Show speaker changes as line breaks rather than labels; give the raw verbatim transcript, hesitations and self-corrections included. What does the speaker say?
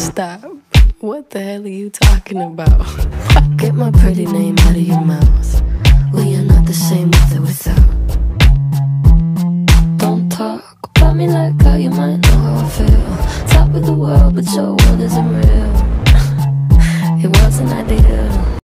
Stop. What the hell are you talking about? Get my pretty name out of your mouth. Well, you're not the same with or without. Don't talk about me like how you might know how I feel. Top of the world, but your world isn't real. It wasn't ideal.